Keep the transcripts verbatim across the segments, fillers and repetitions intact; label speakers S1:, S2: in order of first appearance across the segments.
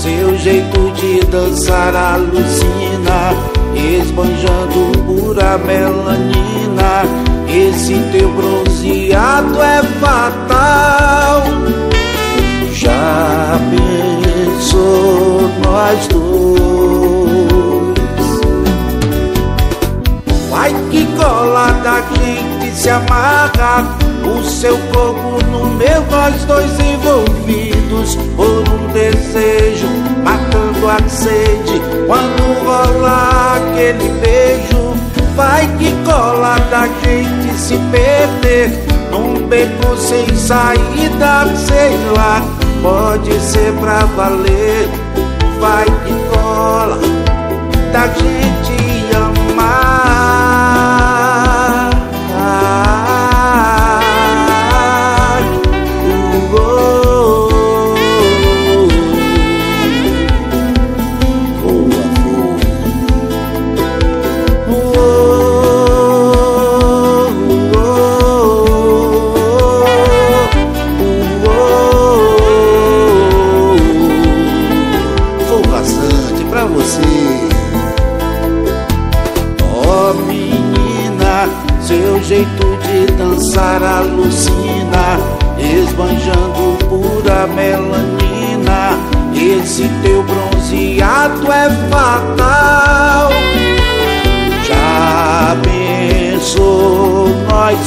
S1: seu jeito de dançar alucina, esbanjando pura melanina. Esse teu bronzeado é fatal. Já pensou nós dois? Vai que cola da gente se amarra, o seu corpo no meu, nós dois envolvidos por um desejo, matando a sede quando rola aquele beijo. Vai que cola da gente se perder num beco sem saída, sei lá, pode ser pra valer. Vai que cola da gente amar. Seu jeito de dançar alucina, esbanjando pura melanina. Esse teu bronzeado é fatal. Já pensou nós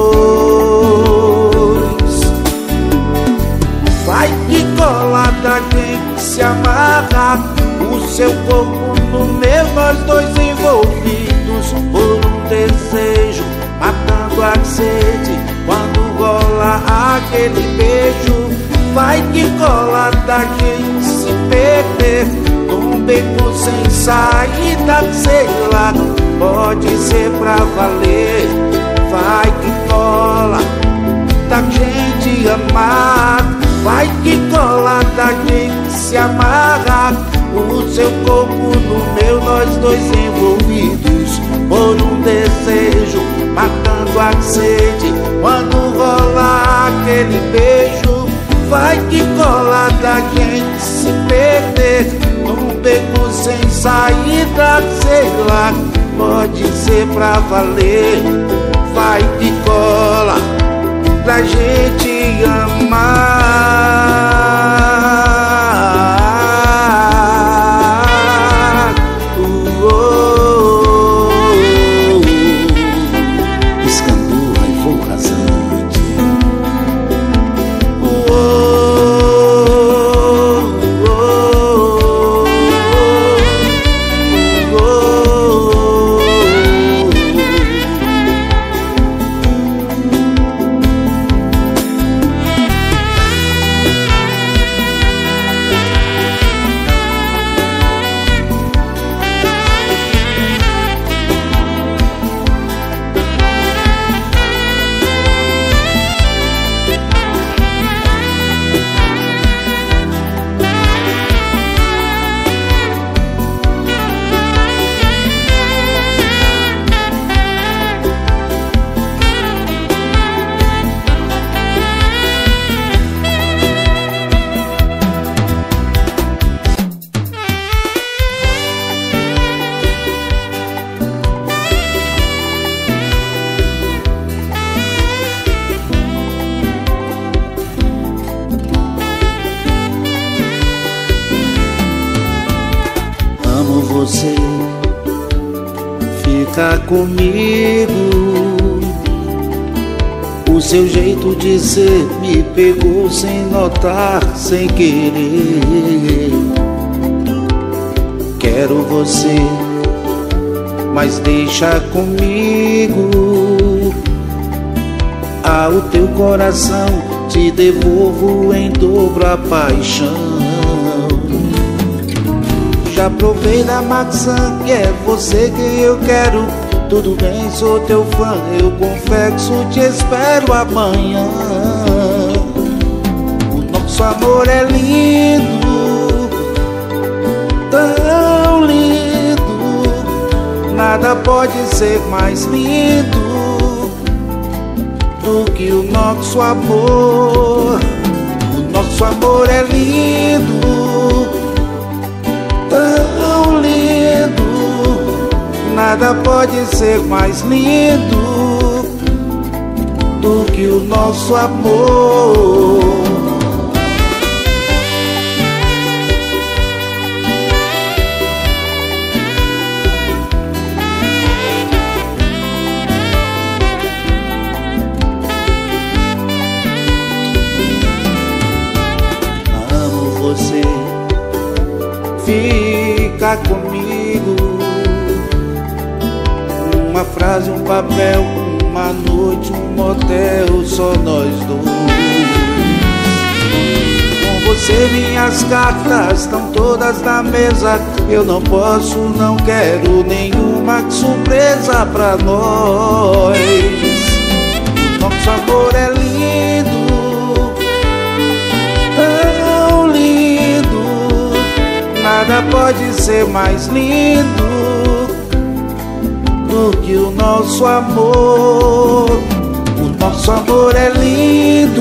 S1: dois? Vai que cola da gente se amarra, o seu corpo no meu, nós dois envolvidos por um desejo, matando a sede quando rola aquele beijo. Vai que cola da gente se perder num beco sem saída, sei lá, pode ser pra valer. Vai que cola da gente amar. Vai que cola da gente se amarra, o seu corpo no meu, nós dois envolvidos por um desejo, matando a sede quando rola aquele beijo. Vai que cola da gente se perder num beco sem saída, sei lá, pode ser pra valer. Vai que cola da gente amar. uh, oh, oh. Escandurra e fogo rasante. uh, oh, oh, oh, oh, oh. Você fica comigo, o seu jeito de ser me pegou sem notar, sem querer. Quero você, mas deixa comigo. Ao teu coração te devolvo em dobro a paixão. Já provei da maçã, que é você quem eu quero. Tudo bem, sou teu fã, eu confesso, te espero amanhã. O nosso amor é lindo, tão lindo. Nada pode ser mais lindo do que o nosso amor. O nosso amor é lindo, Nada pode ser mais lindo do que o nosso amor. Amo você, fica comigo. Uma frase, um papel, uma noite, um motel, só nós dois. Com você minhas cartas estão todas na mesa. Eu não posso, não quero nenhuma surpresa pra nós. Nosso amor é lindo, tão lindo. Nada pode ser mais lindo do que o nosso amor. O nosso amor é lindo,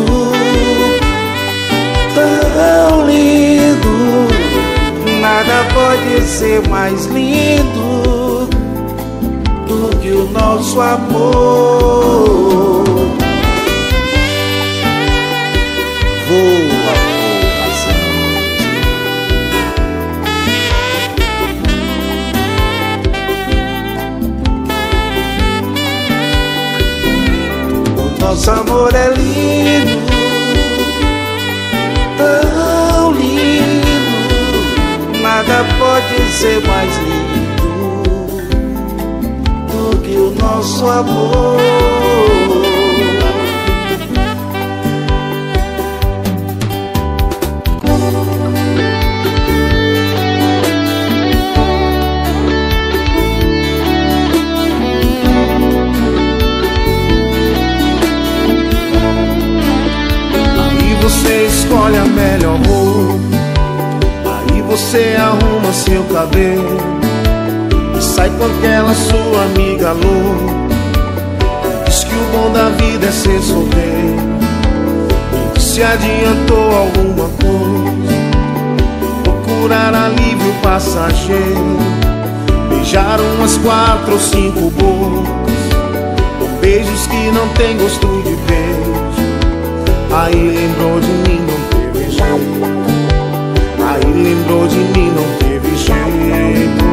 S1: tão lindo. Nada pode ser mais lindo do que o nosso amor. Voa, nosso amor é lindo, tão lindo. Nada pode ser mais lindo do que o nosso amor. Você escolhe a melhor roupa, aí você arruma seu cabelo e sai com aquela sua amiga louca. Diz que o bom da vida é ser solteiro e que se adiantou alguma coisa. Procurar alívio passageiro, beijar umas quatro ou cinco bocas, com beijos que não tem gosto de beijo. Aí lembrou de mim, não teve jeito. Aí lembrou de mim, não teve jeito.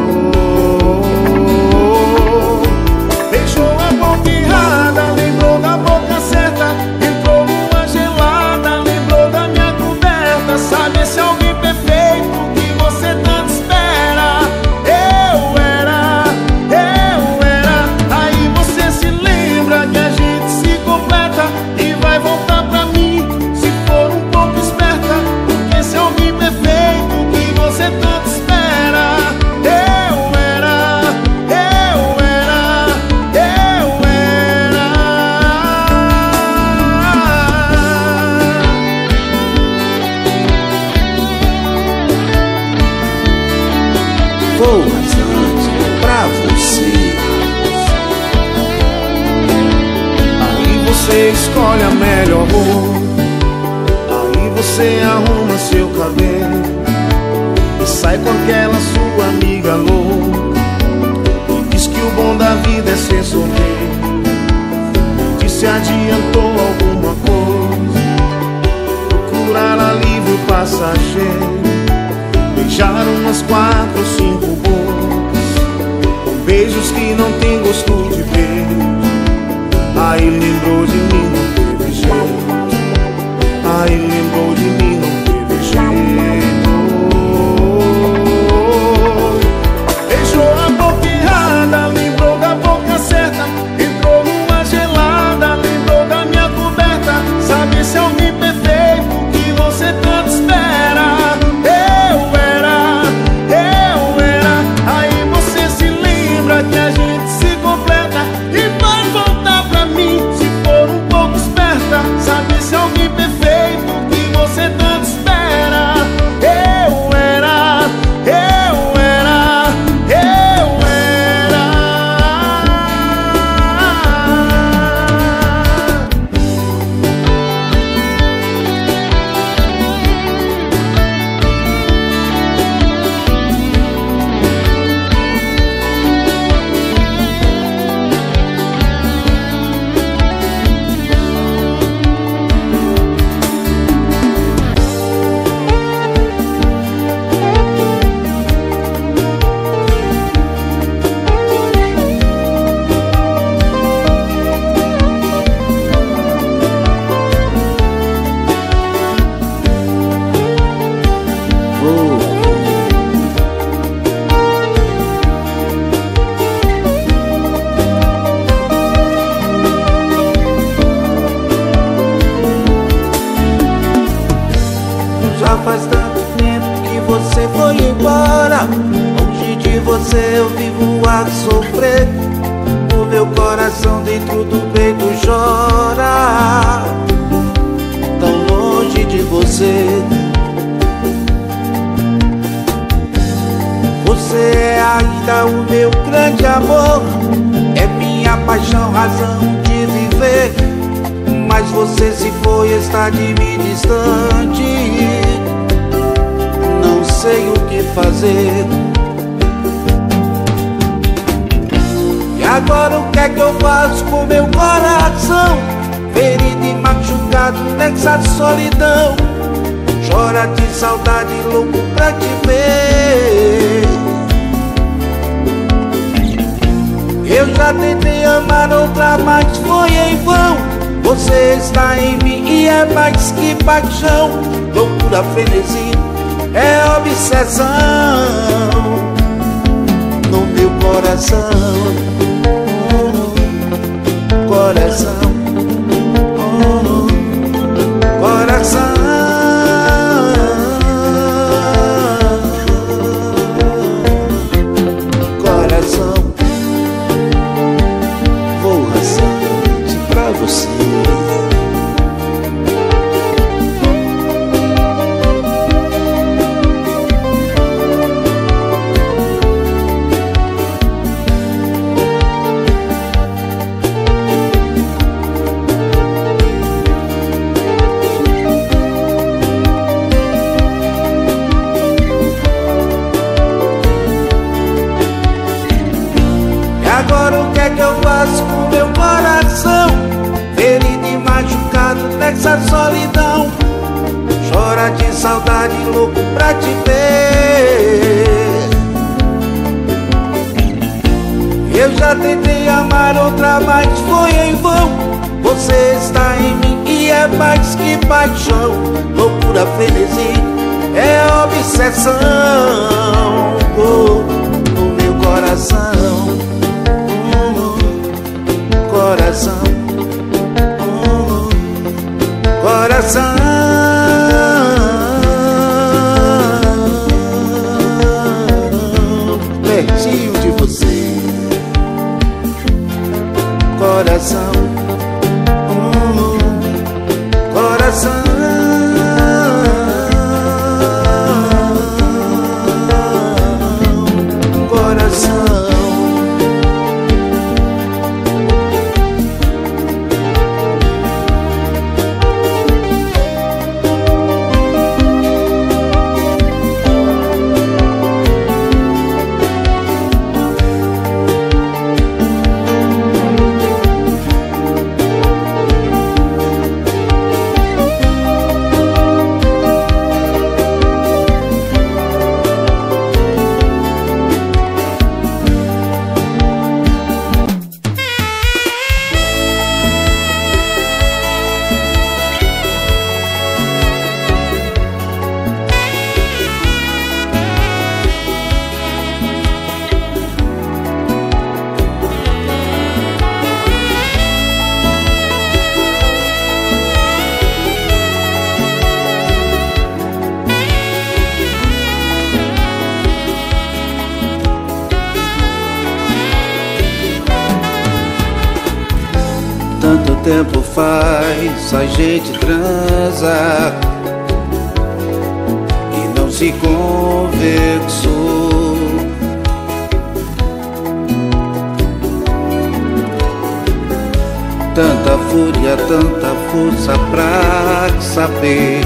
S1: Beijou a boca errada, lembrou da boca certa. Entrou numa gelada, lembrou da minha coberta. Sabe esse alguém perfeito que você tanto espera? Eu era, eu era. Aí você se lembra que a gente se completa e vai voltar pra mim. Pra você. Aí você escolhe a melhor roupa, aí você arruma seu cabelo e sai com aquela sua amiga louca e diz que o bom da vida é ser solteiro e que se adiantou alguma coisa. Procurar alívio passageiro, beijar umas quatro ou cinco bocas, com beijos que não tem gosto de beijo. Aí lembrou de mim, não teve jeito. Aí lembrou de mim, não teve jeito. Beijou a boca errada, lembrou da boca certa. Entrou numa gelada, lembrou da minha coberta. Sabe esse alguém perfeito que você tanto espera? Que a gente se completa e vai voltar pra mim. Se for um pouco esperta, sabe se alguém perfeito que você tanto faz tanto tempo que você foi embora. Longe de você eu vivo a sofrer. O meu coração dentro do peito chora. Tão longe de você. Você é ainda o meu grande amor, é minha paixão, razão de viver. Mas você se foi, está de mim distante. Não sei o que fazer. E agora o que é que eu faço com meu coração, ferido e machucado nessa solidão? Chora de saudade, louco pra te ver. Eu já tentei amar outra, mas foi em vão. Você está em mim e é mais que paixão. Loucura, frenesi, é obsessão no meu coração. Coração, coração. Você. E agora o que é que eu faço com meu coração, ferido e machucado nessa solidão? Chora de saudade, louco pra te ver. Eu já tentei amar outra, mas foi em vão. Você está em mim e é mais que paixão. Loucura, frenesi, é obsessão oh, no meu coração. Coração, coração, pertinho de você. Coração, coração, coração. Tanto tempo faz a gente transa e não se conversou. Tanta fúria, tanta força pra saber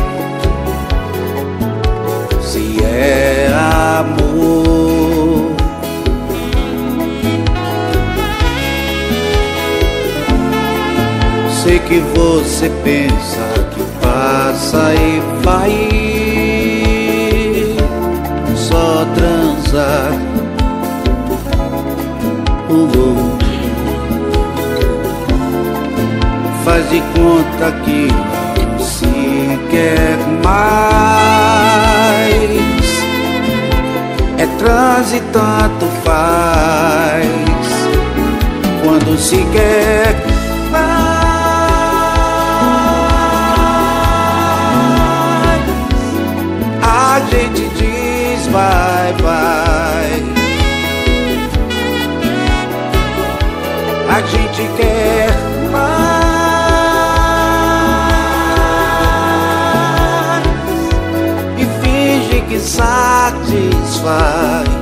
S1: se é amor. Sei que você pensa que passa e vai só transar. uh, uh. Faz de conta que não se quer mais. É transe e tanto faz quando se quer. gente diz vai, vai. A gente quer mais e finge que satisfaz.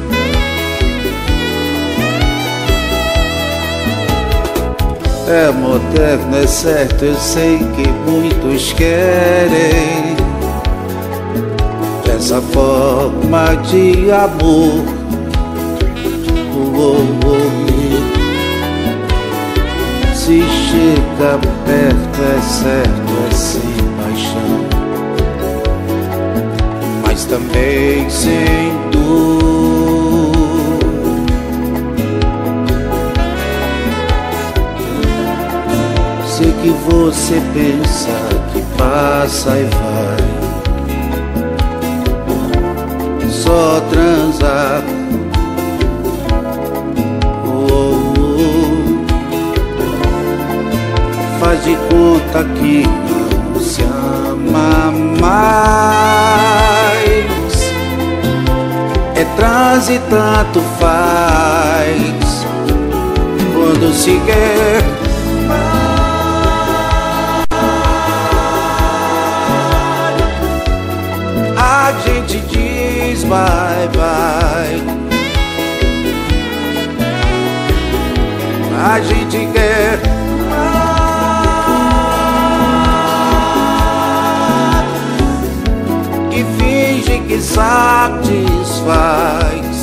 S1: É moderno, é certo, eu sei que muitos querem essa forma de amor. Oh, oh, oh. Se chega perto é certo, é sem paixão, mas também sem dor. Sei que você pensa que passa e vai, só transar. Faz de conta que não se ama mais. É transe, tanto faz quando se quer mais. A gente diz vai, vai. A gente quer que satisfaz.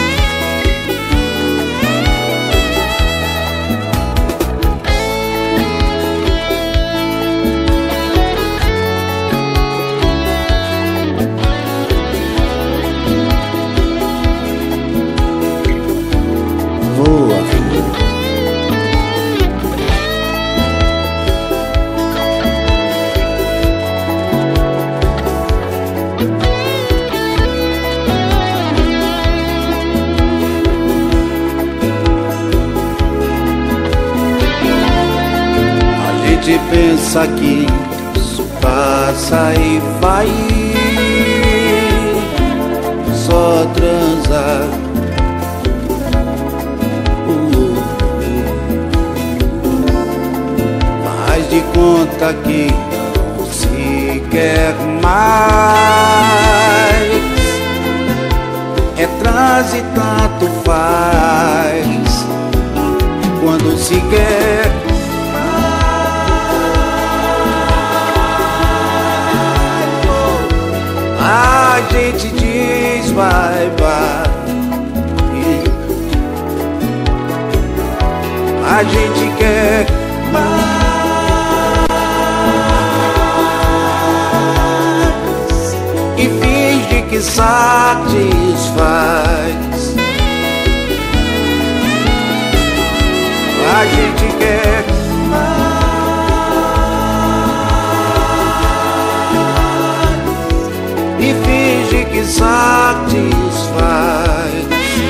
S1: Voa, gente pensa que isso passa e vai, só transar. uh, uh. Faz de conta que não se quer mais. É transe, tanto faz quando se quer. A gente diz vai, vai. A gente quer mais e finge que satisfaz. A gente quer e finge que satisfaz.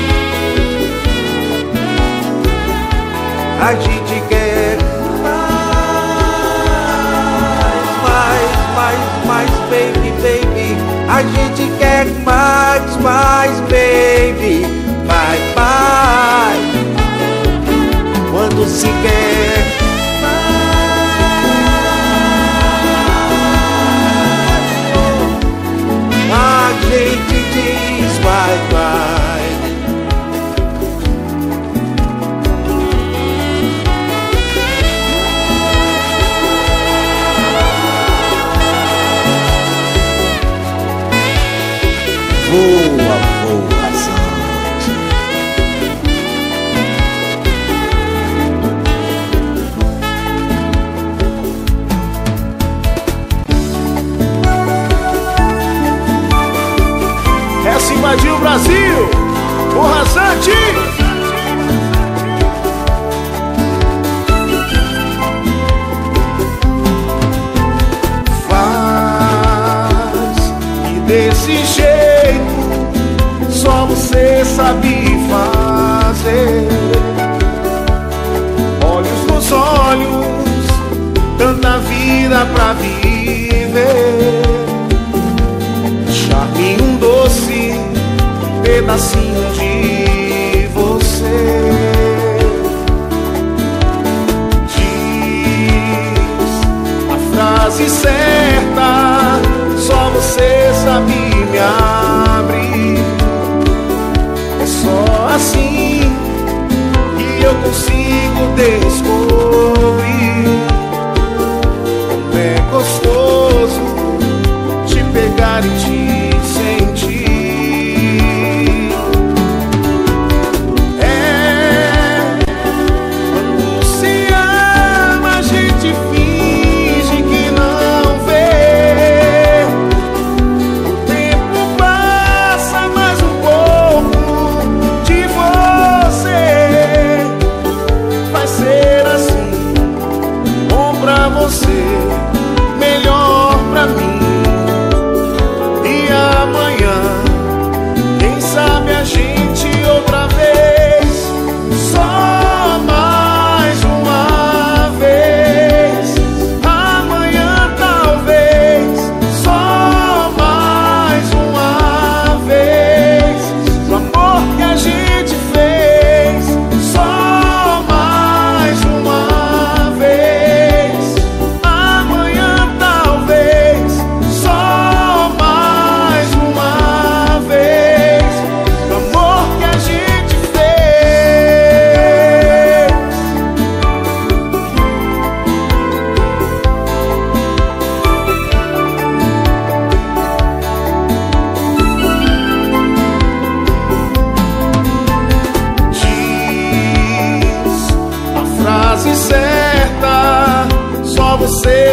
S1: A gente quer mais, mais, mais, mais, baby, baby. A gente quer mais, mais, baby. Vai, vai. Quando se quer a gente diz vai, vai. Voa, voa, Zante.
S2: Essa invadiu o Brasil, o Rasante.
S1: Faz e desse jeito só você sabe fazer. Olhos nos olhos, tanta vida pra viver. Charme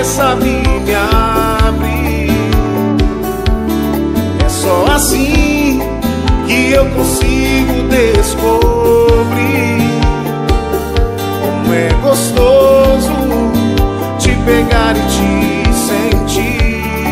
S2: você sabe me abrir. É só assim que eu consigo descobrir como é gostoso te pegar e te sentir.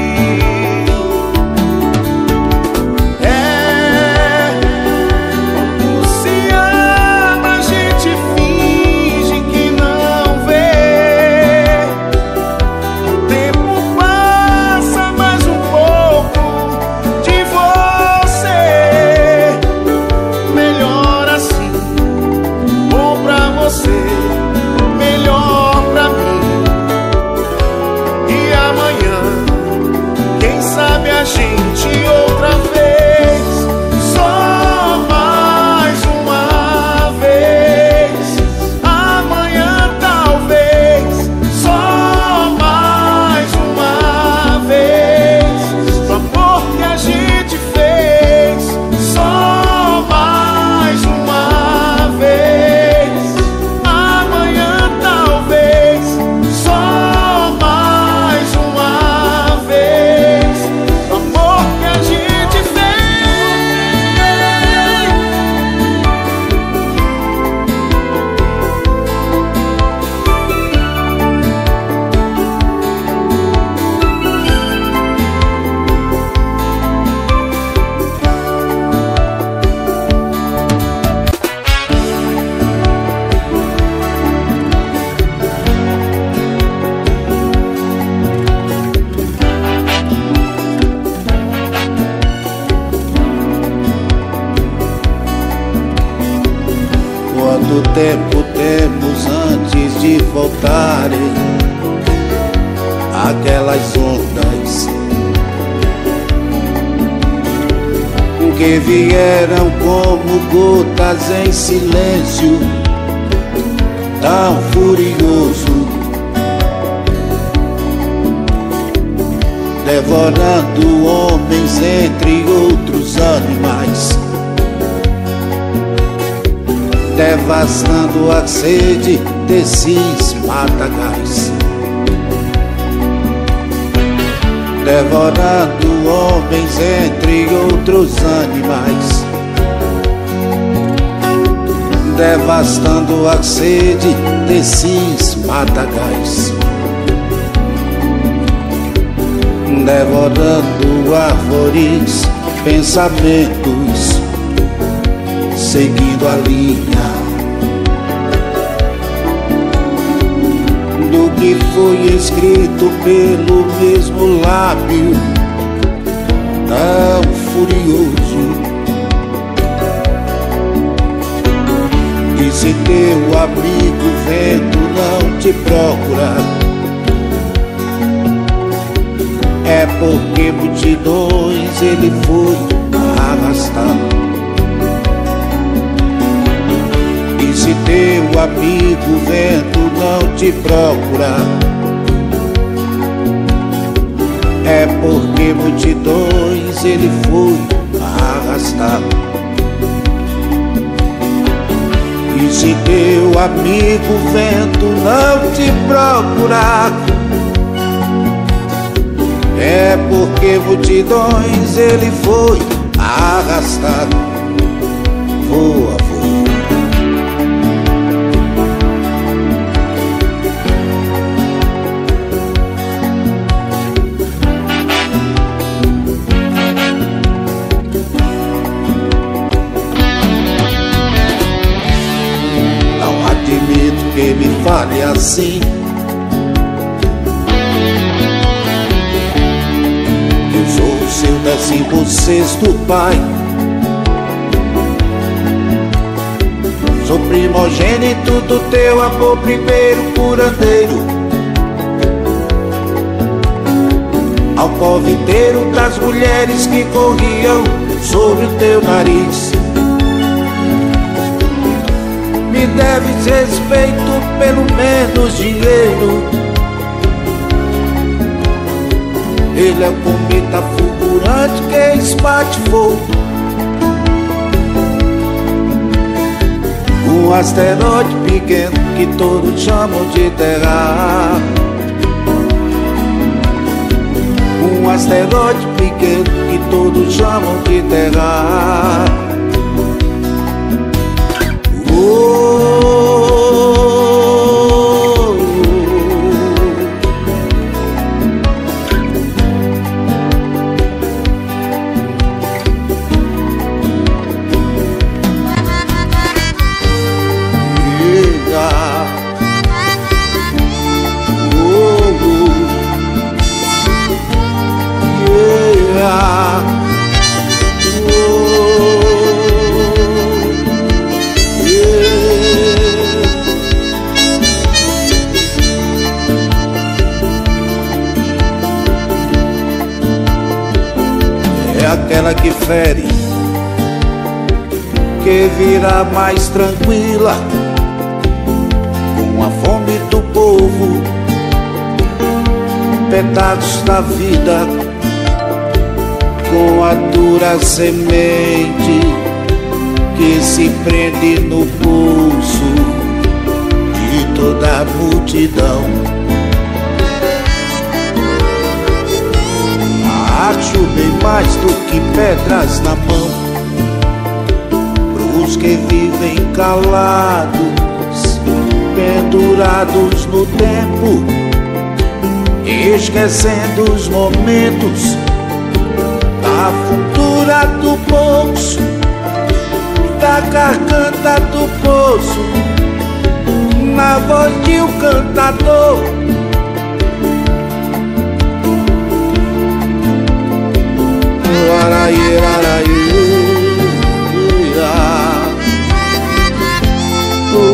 S1: Quanto tempo temos antes de voltarem aquelas ondas que vieram como gotas em silêncio, tão furioso, devorando homens entre outros animais, devastando a sede desses matagais, devorando homens entre outros animais, devastando a sede desses matagais, devorando árvores, pensamentos, seguindo a linha do que foi escrito pelo mesmo lábio tão furioso. E se teu amigo vento não te procura, é porque multidões ele foi arrastado. E se teu amigo vento não te procura, é porque multidões ele foi arrastado. E se teu amigo vento não te procura, é porque multidões ele foi arrastado. Voa, voa. Não admito que me fale assim. Seu décimo sexto pai, sou primogênito do teu amor, primeiro curandeiro, alcoviteiro das mulheres que corriam sobre o teu nariz. Me deves respeito, pelo menos dinheiro. Ele é o cometa fulgurante que espate fogo, um asteroide pequeno que todos chamam de Terra. um asteroide pequeno que todos chamam de Terra. Oh, aquela que fere, que virá mais tranquila, com a fome do povo, pedaços da vida, com a dura semente que se prende no pulso de toda a multidão. Acho bem mais do que pedras na mão pros que vivem calados, pendurados no tempo, esquecendo os momentos da fundura do bolso, da garganta do poço, na voz de um cantador. Araí, araí, oh, oh,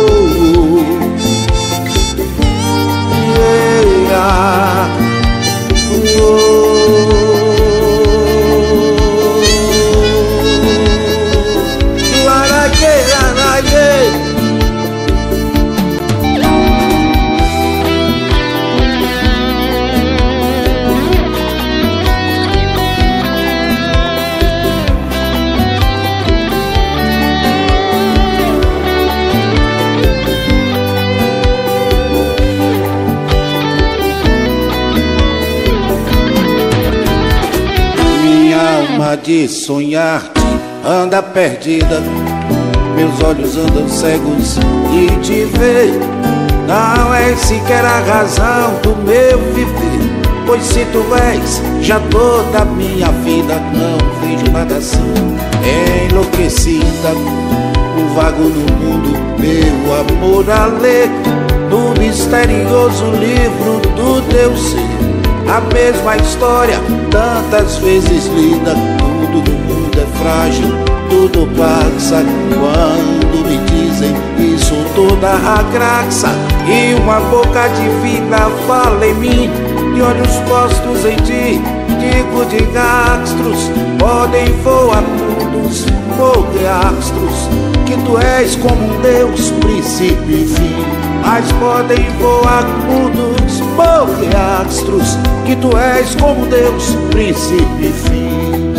S1: yeah, oh, araí, araí. De sonhar anda perdida, meus olhos andam cegos de te ver. Não é sequer a razão do meu viver, pois se tu és já toda a minha vida, não vejo nada assim. Enlouquecida, um vago no mundo, meu amor a ler, no misterioso livro do teu ser. A mesma história, tantas vezes lida. Tudo no mundo é frágil, tudo passa. Quando me dizem isso, toda a graça e uma boca divina fala em mim, de olhos postos em ti, digo de astros, podem voar mundos, morrer astros, que tu és como um Deus, princípio e fim. Mas podem voar mundos, morrer astros, que tu és como Deus, princípio e fim.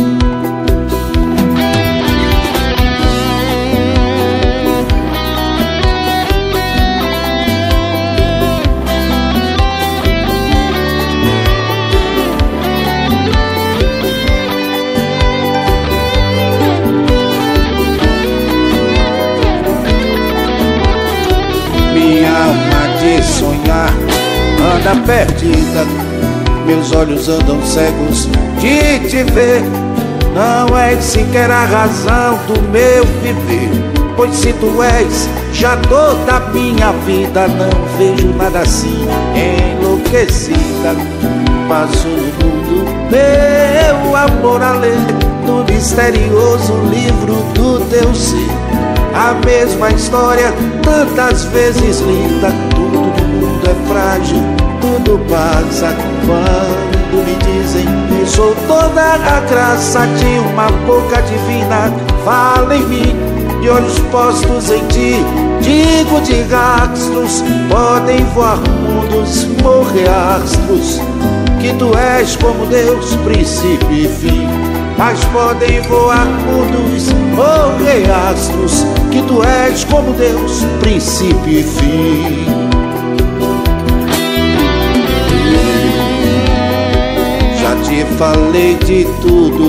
S1: Sonhar anda perdida, meus olhos andam cegos de te ver. Não és sequer a razão do meu viver, pois se tu és já toda a minha vida, não vejo nada assim. Enlouquecida, passo no mundo, meu amor a ler, no misterioso livro do teu ser. A mesma história, tantas vezes lida. Tudo no mundo é frágil, tudo passa. Quando me dizem que sou toda a graça de uma boca divina, fala em mim, de olhos postos em ti, digo de astros, podem voar mundos, morrer astros, que tu és como Deus, princípio e fim. Mas podem voar mundos, morrer astros, que tu és como Deus, princípio e fim. Já te falei de tudo,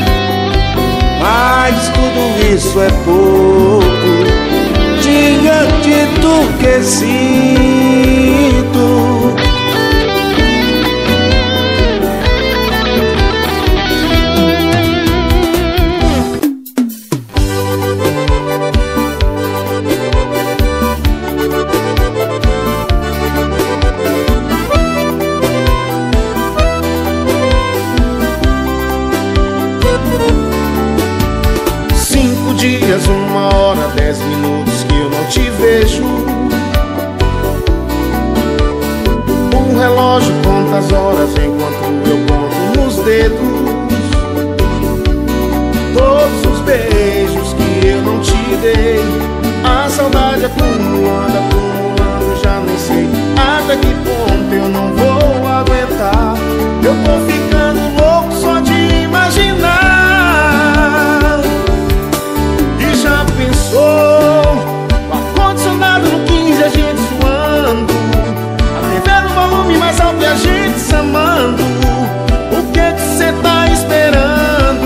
S1: mas tudo isso é pouco diante do que sinto.
S2: Dias, uma hora, dez minutos que eu não te vejo. Um relógio conta as horas enquanto eu conto nos dedos. Todos os beijos que eu não te dei, a saudade acumulando, acumulando, já nem sei até que ponto eu não vou aguentar. Eu tô ficando louco só de imaginar. O ar-condicionado no quinze, a gente suando, a T V no volume mais alto e a gente se amando. O que que cê tá esperando?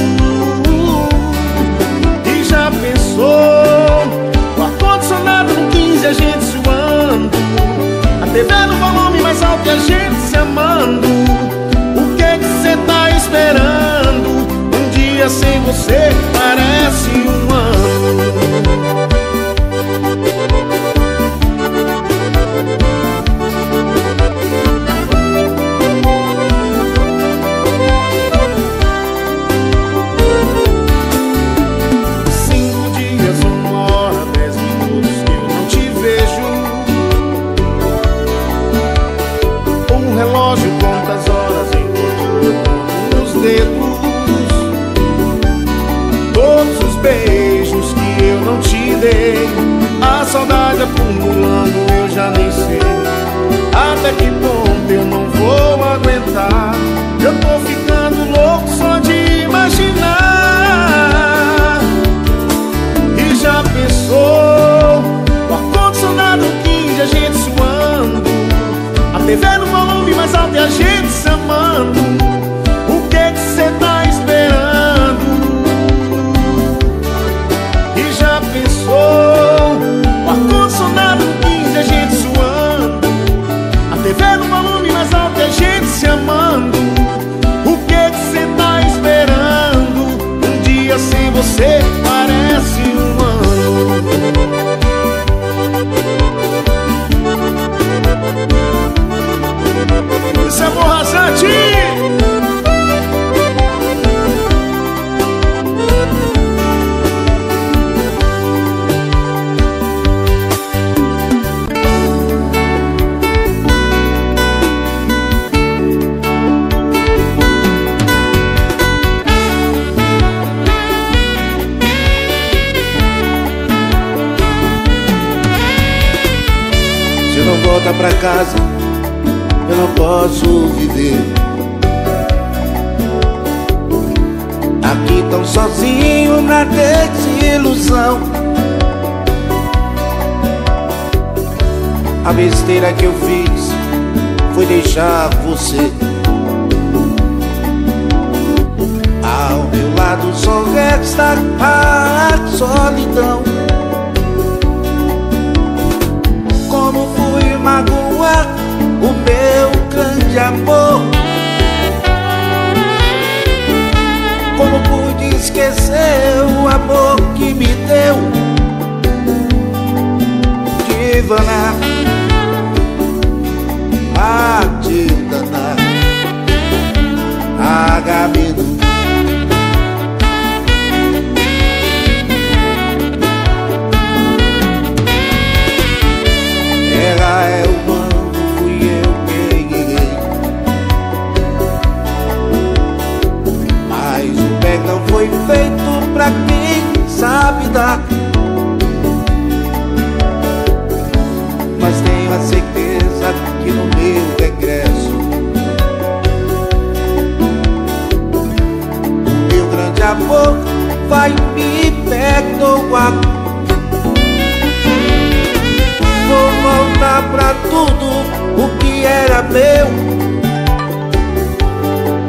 S2: E já pensou? O ar-condicionado no quinze, a gente suando, a T V no volume mais alto e a gente se amando. O que que cê tá esperando? Um dia sem você parece um ano. Cinco dias, uma hora, dez minutos que eu não te vejo. Um relógio conta as horas enquanto eu conto nos dedos. Todos os beijos que eu não te dei, a saudade acumulando, eu já nem sei até que ponto eu não vou aguentar. Eu tô ficando louco só de imaginar. E já pensou? O ar-condicionado quinze, a gente suando, a T V no volume mais alto e a gente se amando. O que que cê tá esperando? E já pensou? O ar-condicionado quinze, a gente suando, a T V no volume mais alto e a gente se amando. O que que cê tá esperando? Um dia sem você parece um ano. Isso é amor rasante.
S1: Se não volta pra casa, eu não posso viver aqui tão sozinho na desilusão. A besteira que eu fiz foi deixar você ao meu lado, só resta a solidão. Como fui magoar o meu grande amor, como pude esquecer o amor que me deu. Divana, a te danar, Agamenon. Ela é o mando, fui eu quem errei, mas o perdão foi feito pra quem sabe dar. Mas tenho a certeza que no meu regresso o meu grande amor vai me perdoar. Vou voltar pra tudo o que era meu,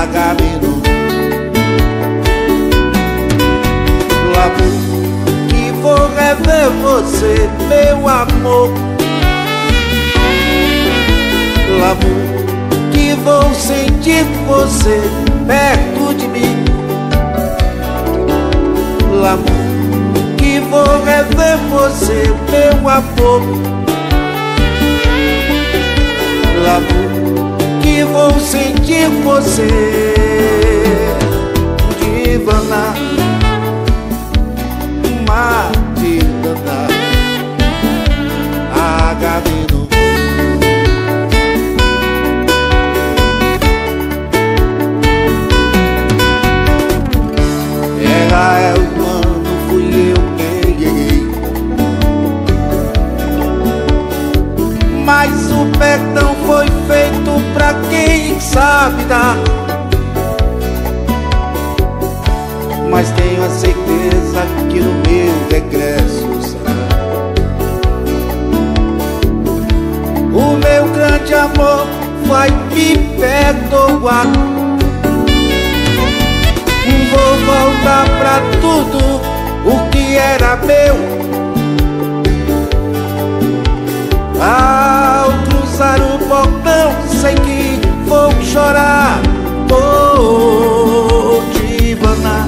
S1: Agamenon. L'amor que vou rever você, meu amor. L'amor que vou sentir você perto de mim. L'amor que vou rever você, meu amor. L'amor que vou sentir você, divana, Matilda, Agamenon. Ela é humano, fui eu quem errei, mas o perdão foi feito pra quem sabe dar. Mas tenho a certeza que no meu regresso será o meu grande amor vai me perdoar. Vou voltar pra tudo o que era meu. Ao cruzar o portão sei que vou chorar. Oh, divana,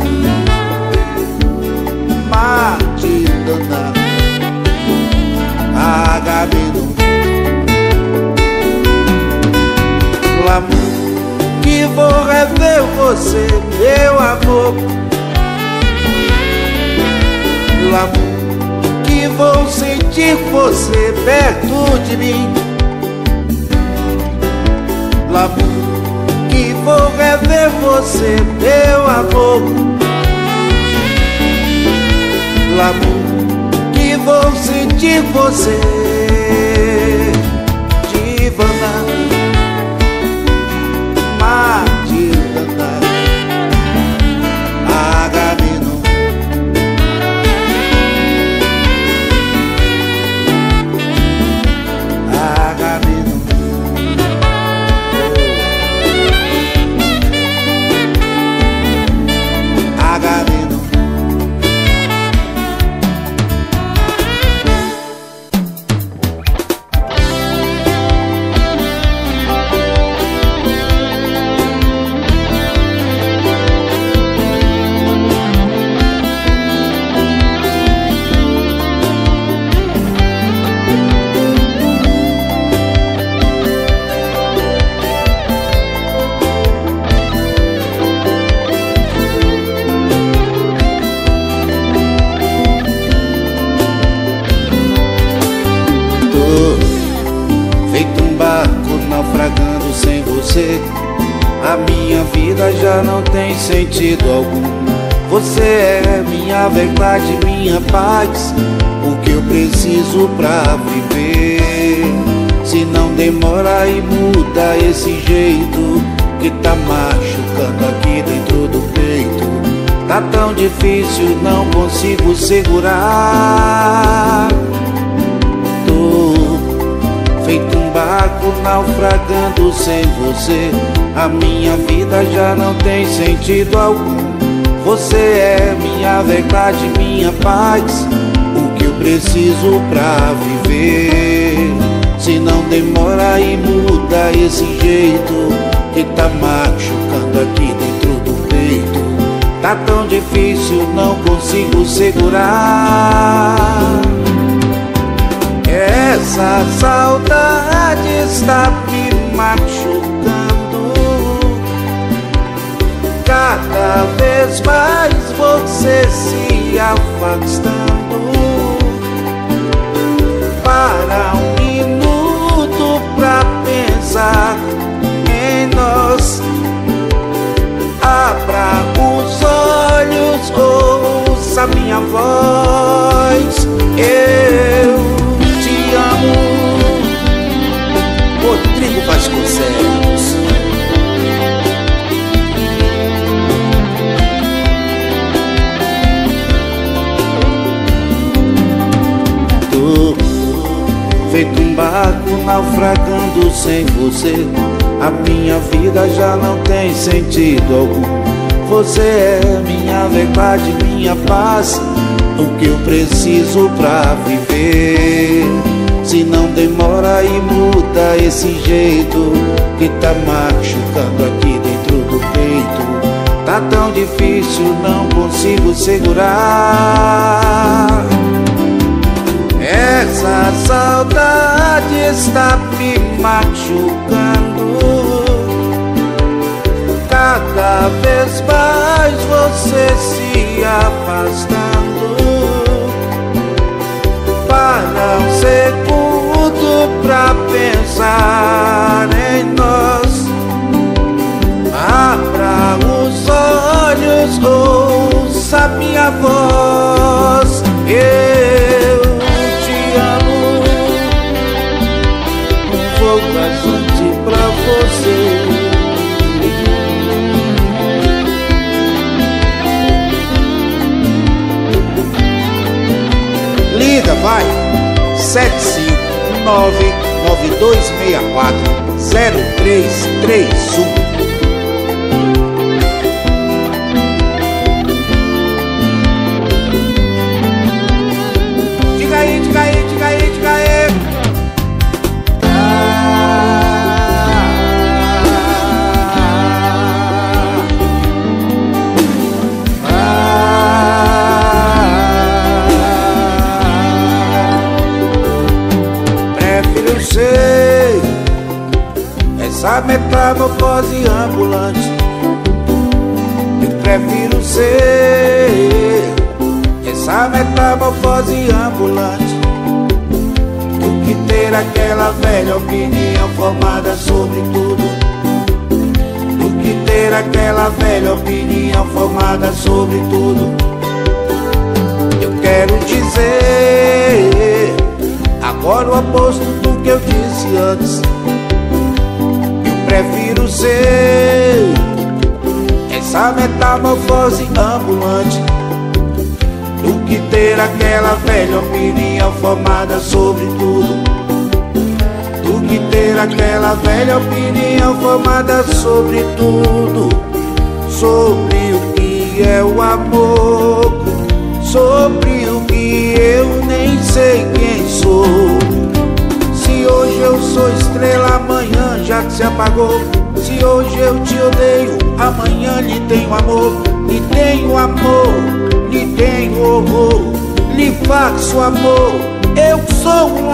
S1: Matilda, Agamenon. L'amor que vou rever você, meu amor. L'amor que vou sentir você perto de mim. L'amor que vou rever você, meu amor. L'amor que vou sentir você, divana, Matilda, Agamenon. Agamenon. Agamenon. Naufragando sem você, a minha vida já não tem sentido algum. Você é minha verdade, minha paz, o que eu preciso pra viver. Se não demora e muda esse jeito que tá machucando aqui dentro do peito, tá tão difícil, não consigo segurar. Tô feito um barco naufragando sem você, a minha vida já não tem sentido algum. Você é minha verdade, minha paz, o que eu preciso pra viver. Se não demora e muda esse jeito que tá machucando aqui dentro do peito, tá tão difícil, não consigo segurar. Essa saudade está me machucando, cada vez mais você se afastando. Para um minuto pra pensar em nós, abra os olhos, ouça minha voz. Eu te amo, Rodrigo Vasconcelos. Tô feito um barco naufragando sem você, a minha vida já não tem sentido algum. Você é minha verdade, minha paz, o que eu preciso pra viver. Se não demora e muda esse jeito que tá machucando aqui dentro do peito. Tá tão difícil, não consigo segurar. Essa saudade está me machucando. Cada vez mais você se afastando. Para um segundo pra pensar em nós. Abra os olhos, ouça minha voz. Eu te amo. Um voo rasante pra você. Liga, vai! sete cinco nove nove dois seis quatro zero três três um. Diga aí, diga aí, diga aí, diga aí. Essa metamorfose ambulante, eu prefiro ser. Essa metamorfose ambulante, do que ter aquela velha opinião formada sobre tudo. Do que ter aquela velha opinião formada sobre tudo. Eu quero dizer agora o oposto do que eu disse antes. Prefiro ser essa metamorfose ambulante, do que ter aquela velha opinião formada sobre tudo. Do que ter aquela velha opinião formada sobre tudo. Sobre o que é o amor, sobre o que eu nem sei quem sou. Se hoje eu sou estrela, amanhã já se apagou. Se hoje eu te odeio, amanhã lhe tenho amor. Lhe tenho amor, lhe tenho horror. Lhe faço amor, eu sou um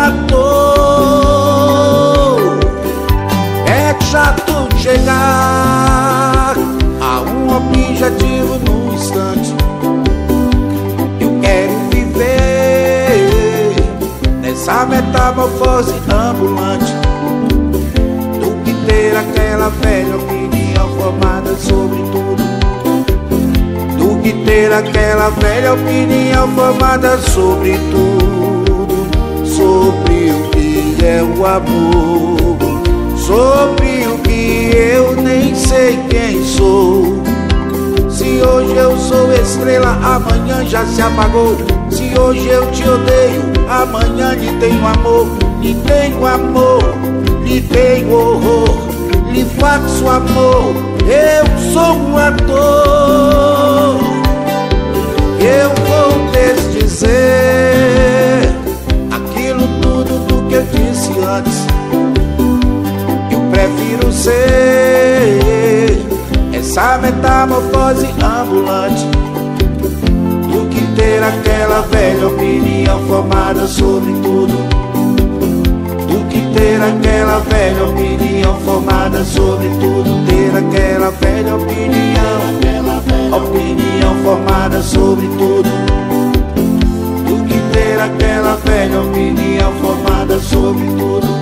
S1: ator. É chato chegar a um objetivo num instante. Eu quero viver nessa metamorfose ambulante, do que ter aquela velha opinião formada sobre tudo. Do que ter aquela velha opinião formada sobre tudo. Sobre o que é o amor, sobre o que eu nem sei quem sou. Se hoje eu sou estrela, amanhã já se apagou. Se hoje eu te odeio, amanhã lhe tenho amor. Lhe tenho amor, lhe tenho horror. Lhe faço amor, eu sou um ator. Eu vou desdizer aquilo tudo do que eu disse antes. Eu prefiro ser essa metamorfose ambulante, do que ter aquela velha opinião formada sobre tudo. Do que ter aquela velha opinião formada sobre tudo. Ter aquela velha opinião, opinião formada sobre tudo. Do que ter aquela velha opinião formada sobre tudo.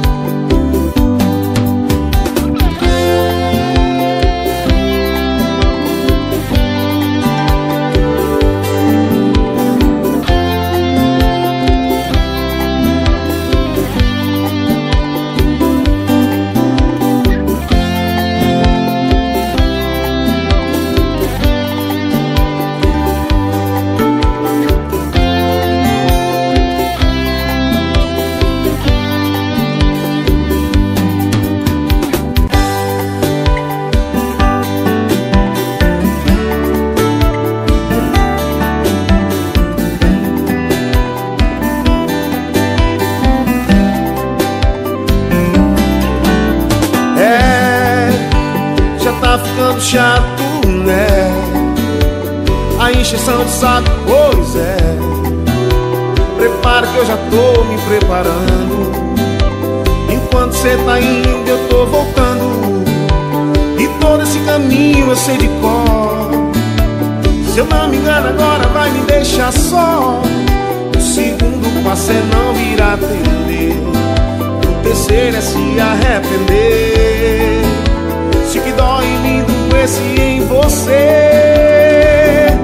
S2: chato, né? A encheção de saco, pois é. Prepara que eu já tô me preparando. Enquanto cê tá indo eu tô voltando. E todo esse caminho eu sei de cor. Se eu não me engano agora vai me deixar só. O segundo passo é não vir atender. O terceiro é se arrepender. Se que dói lindo esse em você.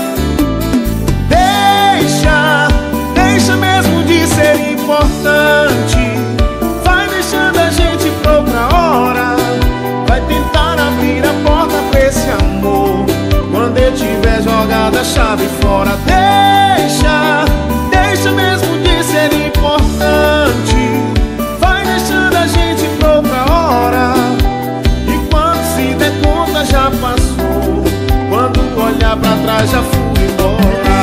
S2: Deixa, deixa mesmo de ser importante. Vai deixando a gente pra outra hora. Vai tentar abrir a porta pra esse amor quando eu tiver jogado a chave fora. Deixa, deixa mesmo de ser importante. Vai deixando a gente pra outra hora. E quando se der conta já passou. Quando olhar pra trás já fui embora.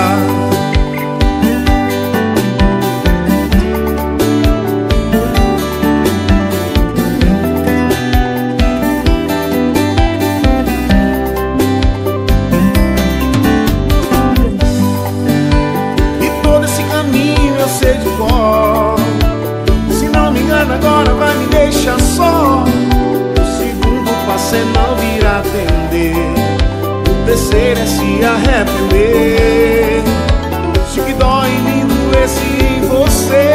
S2: Se não me engano agora vai me deixar só. O segundo passo é não vir atender. O terceiro é se arrepender. Se que dói lindo esse em você.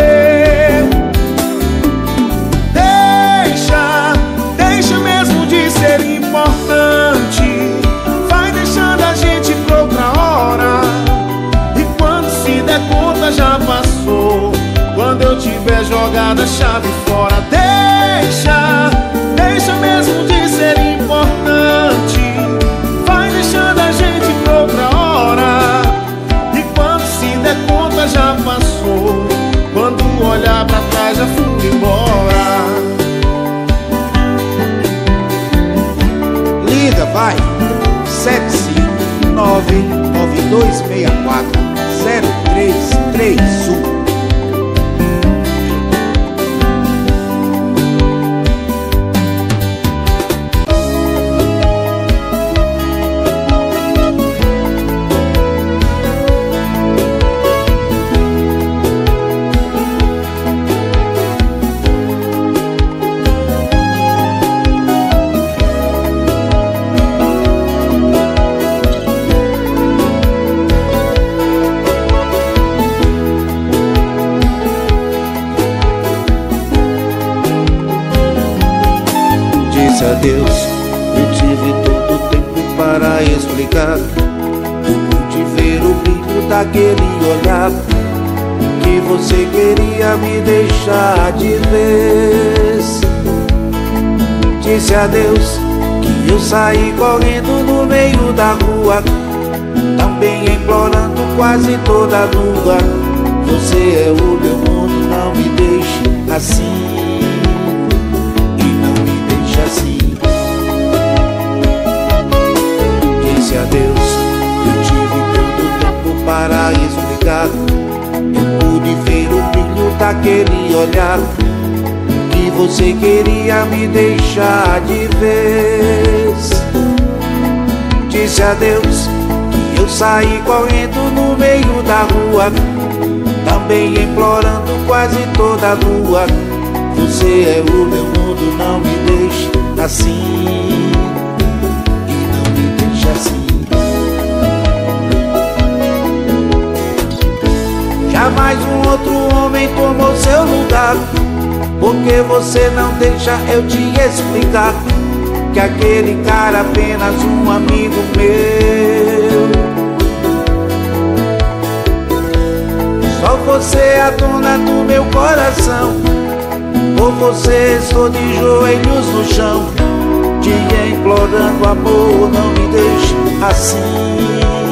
S2: Deixa, deixa mesmo de ser importante. Vai deixando a gente pra outra hora. E quando se der conta já passou. Quando eu tiver jogado a chave fora. Deixa, deixa mesmo de ser importante. Vai deixando a gente pra outra hora. E quando se der conta já passou. Quando olhar pra trás já fui embora.
S1: Liga, vai! sete cinco nove nove dois seis quatro zero três três um.
S3: A Deus, eu tive todo o tempo para explicar. Eu pude ver o brilho daquele olhar que você queria me deixar de vez. Disse a Deus que eu saí correndo no meio da rua, também implorando quase toda nua. Você é o meu mundo, não me deixe assim. Disse a Deus, eu tive todo o tempo para explicar. Eu pude ver o brilho daquele olhar que você queria me deixar de vez. Disse a Deus que eu saí correndo no meio da rua, também implorando quase toda nua. Você é o meu mundo, não me deixe assim. Jamais um outro homem tomou seu lugar. Porque você não deixa eu te explicar que aquele cara é apenas um amigo meu. Só você é a dona do meu coração. Por você estou de joelhos no chão, te implorando amor, não me deixe assim.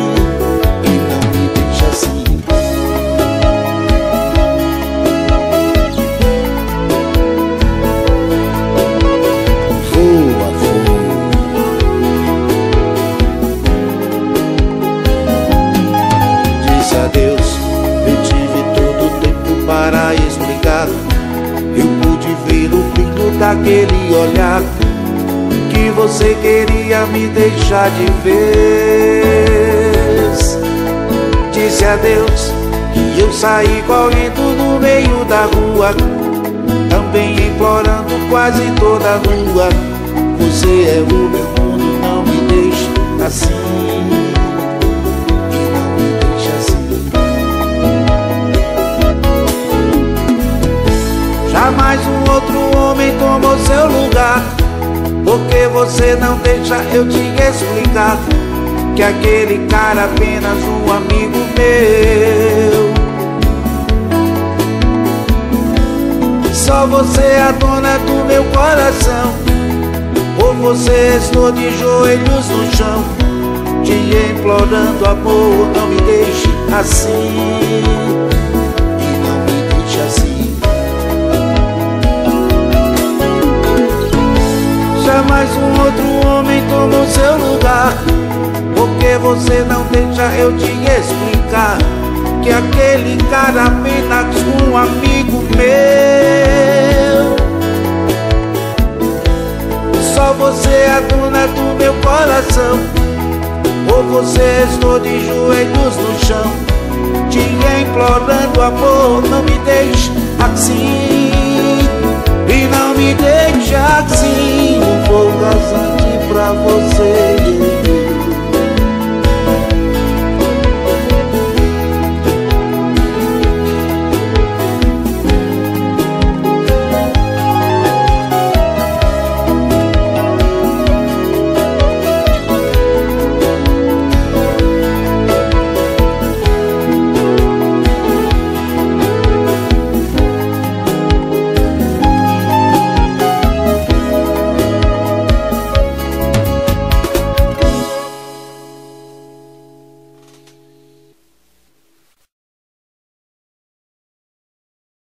S3: Para explicar, eu pude ver o brilho daquele olhar que você queria me deixar de vez. Disse adeus e eu saí correndo no meio da rua, também implorando quase toda nua. Você é o meu mundo, não me deixe assim, e não me deixe assim. Jamais um outro homem tomou seu lugar, porque você não deixa eu te explicar que aquele cara é apenas um amigo meu. Só você é a dona do meu coração, por você estou de joelhos no chão, te implorando amor, não me deixe assim, e não me deixe assim. Jamais um outro homem tomou seu lugar, porque você não deixa eu te explicar que aquele cara é apenas um amigo meu. Só você é a dona do meu coração, por você estou de joelhos no chão, te implorando amor, não me deixe assim, e não me deixe assim. Um fogo rasante pra você